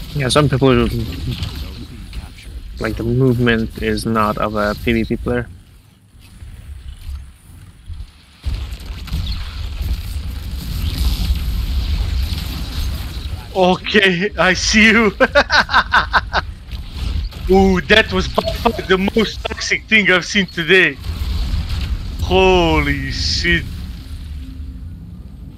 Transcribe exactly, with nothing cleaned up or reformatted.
Yeah, some people like the movement is not of a PvP player. Okay, I see you. Ooh, that was by far the most toxic thing I've seen today. Holy shit.